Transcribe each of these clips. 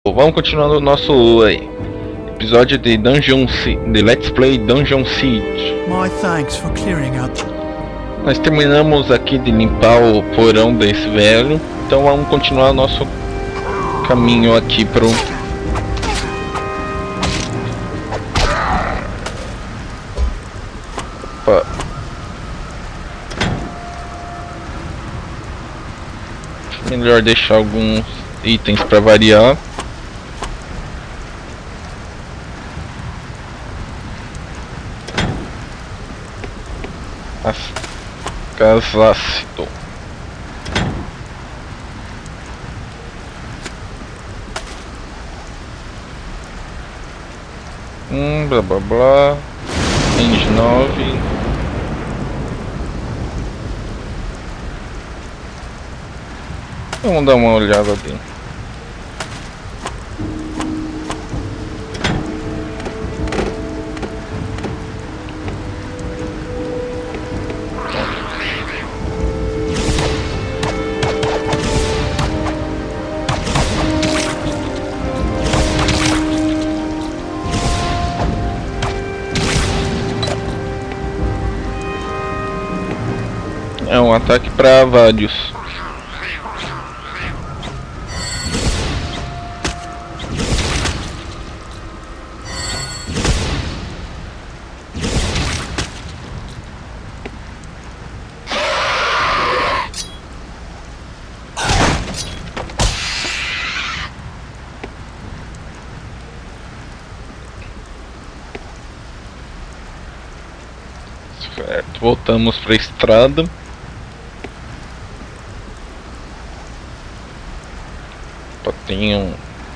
Vamos continuar o nosso episódio de de Let's Play Dungeon Siege. My thanks for clearing out. Nós terminamos aqui de limpar o porão desse velho, então vamos continuar nosso caminho aqui pro Opa. Melhor deixar alguns itens para variar. Casácito. Blá blá blá. Range 9. Vamos dar uma olhada ali. É um ataque para vários. Certo, voltamos para a estrada. Tem um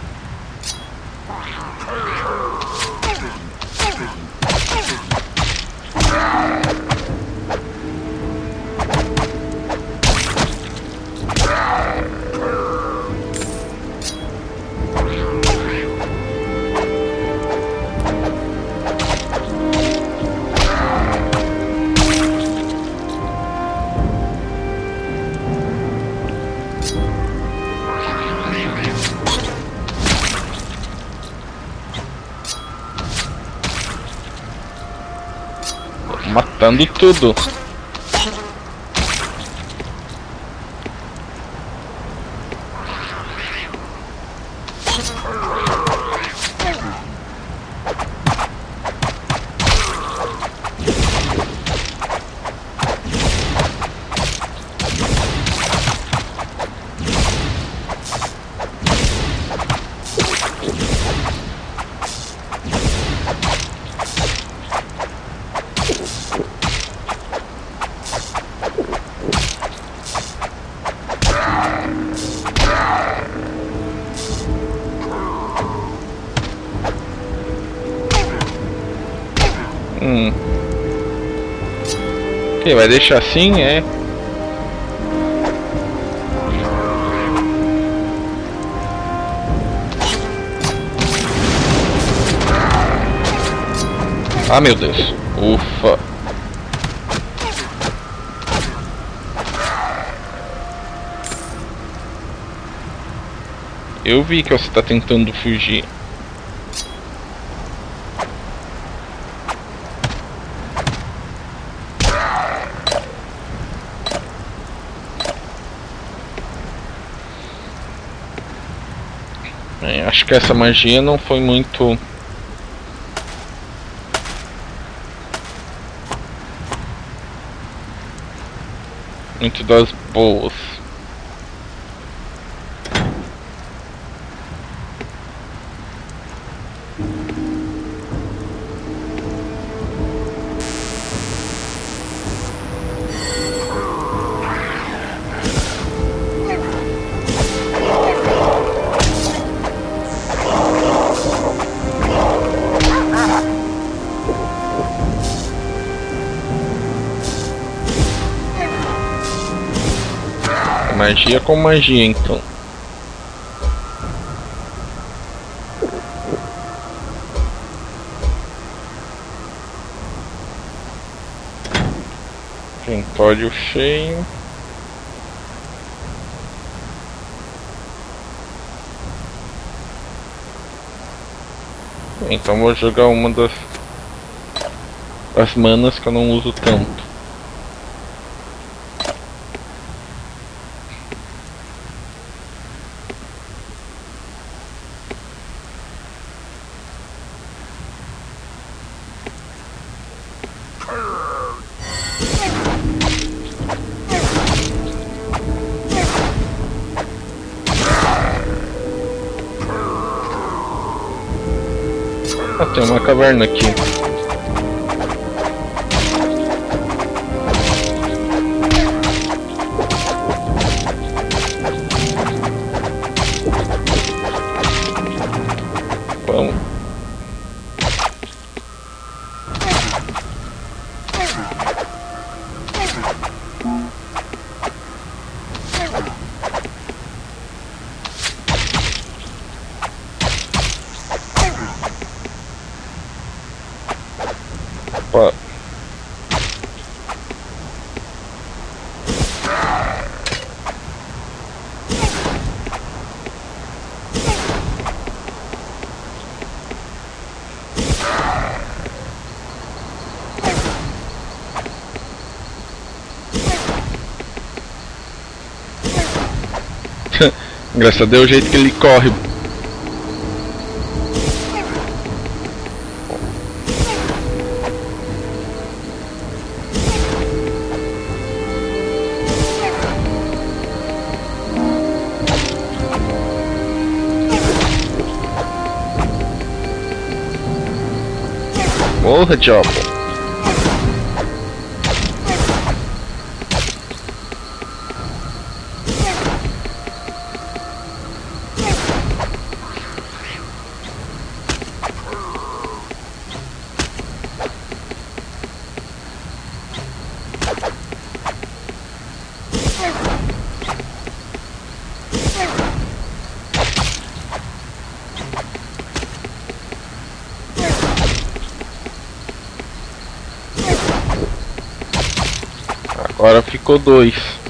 matando tudo. Ok, vai deixar assim, é? Ah, meu Deus. Ufa. Eu vi que você está tentando fugir. Acho que essa magia não foi muito das boas. Magia com magia, então. Inventório cheio. Então vou jogar uma das manas que eu não uso tanto. Ah, tem uma caverna aqui. Vamos. Opa. Engraçado é o jeito que ele corre. Morra, diabo. Agora ficou 2.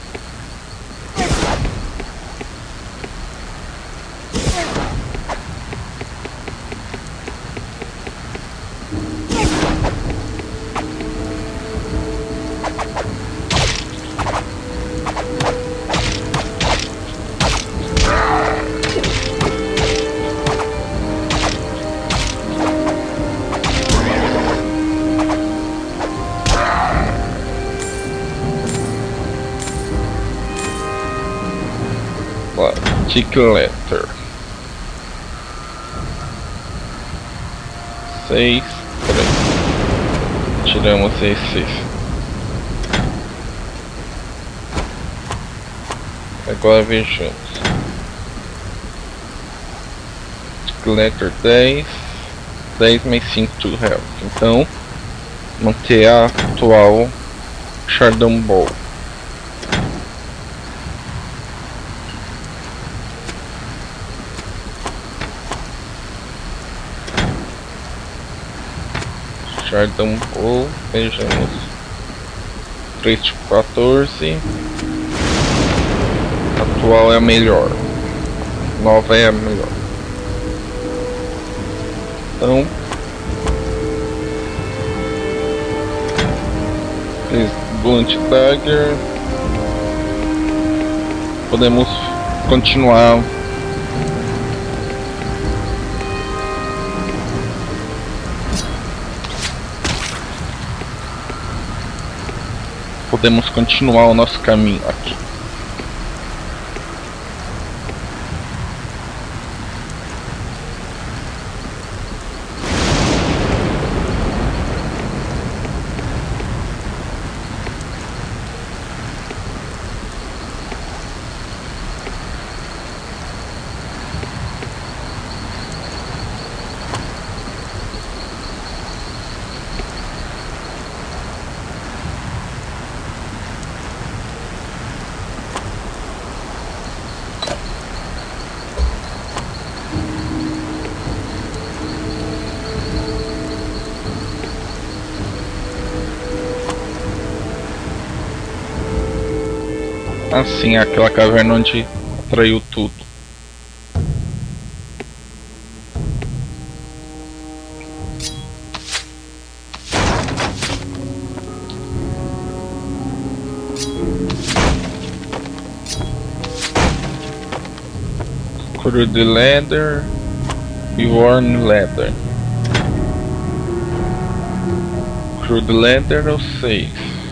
Tick letter 6, tiramos esses. Agora vejamos. Tick letter 10 mais 5 to health. Então manter a atual Shardon Ball. Shardon Ball, vejamos. 3 de 14. Atual é a melhor. Nova é a melhor. Então Blunt Dagger. Podemos continuar. Podemos continuar o nosso caminho aqui. Assim, aquela caverna onde atraiu tudo. Crude Leather e Worn Leather. Crude Leather eu sei.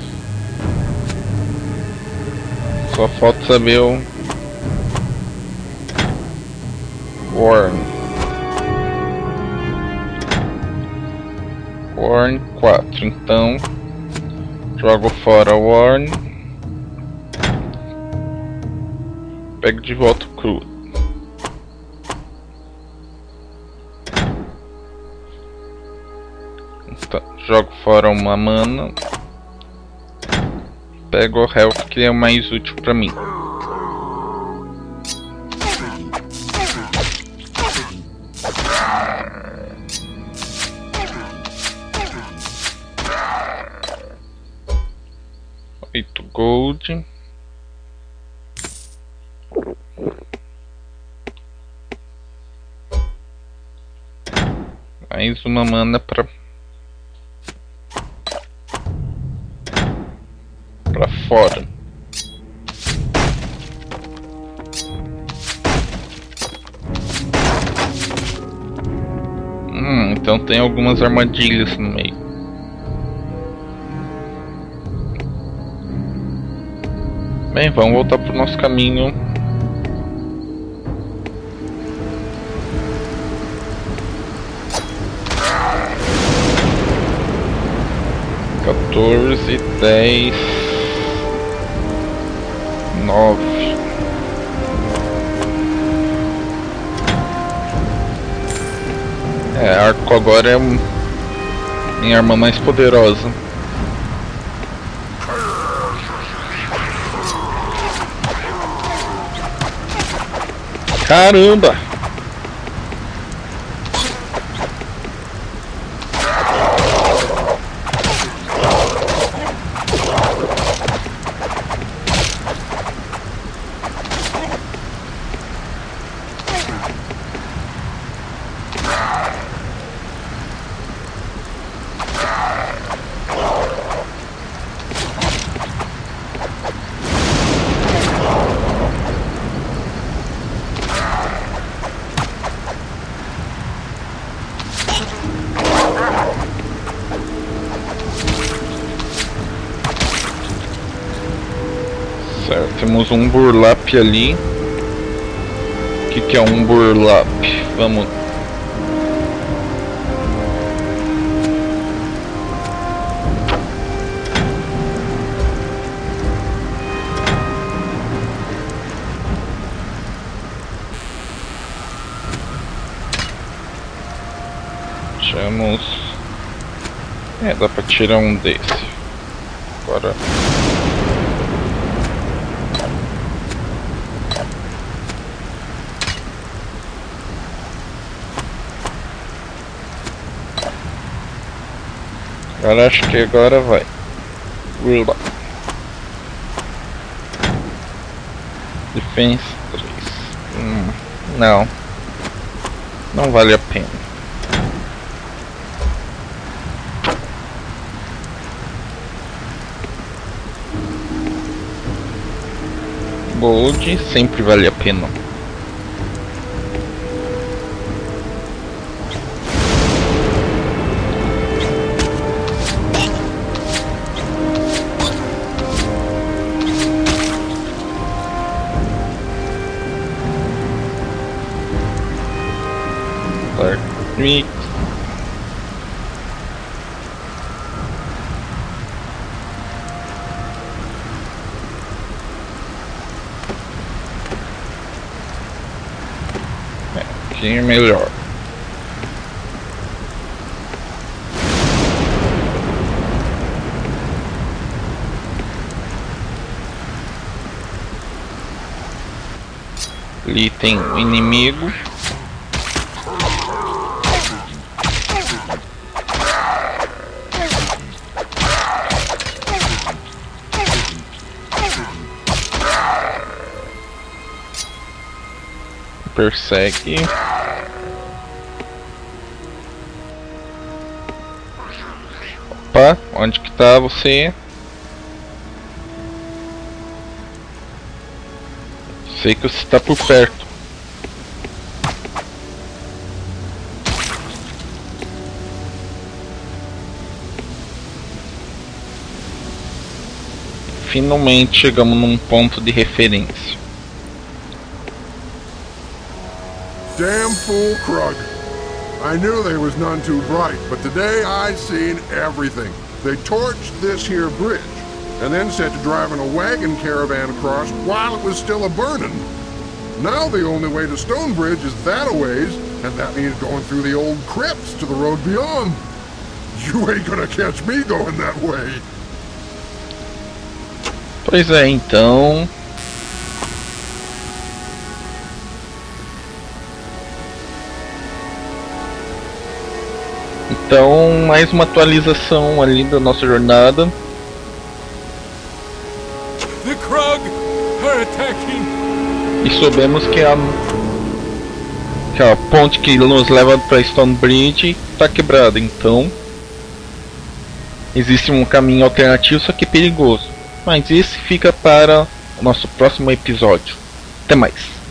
Só falta saber o Worn. Worn 4, então jogo fora o Worn. Pego de volta o Crude. Então, jogo fora uma mana. Pego o Health, que é o mais útil pra mim. Gold. Mais uma mana pra fora. Então tem algumas armadilhas no meio. Bem, vamos voltar pro nosso caminho. Quatorze, 10, 9. Arco agora é minha arma mais poderosa. Caramba! Certo, temos um burlap ali. O que é um burlap? Vamos. Temos. Dá pra tirar um desse. Agora. Agora acho que agora vai. Defense 3. Não. Não vale a pena. Gold sempre vale a pena. Mix. Aqui é melhor. Ali tem um inimigo. Persegue. Opa, onde que tá você? Sei que você está por perto. finalmente chegamos num ponto de referência. Damn fool Krug. I knew they was none too bright, but today I seen everything. They torched this here bridge, and then set to driving a wagon caravan across while it was still a-burning. Now the only way to Stonebridge is that-a-ways, and that means going through the old crypts to the road beyond. You ain't gonna catch me going that way. Pois é, então... Então, mais uma atualização ali da nossa jornada. The Krug are attacking. E soubemos que a ponte que nos leva para Stonebridge está quebrada, então existe um caminho alternativo, só que perigoso. Mas esse fica para o nosso próximo episódio. Até mais!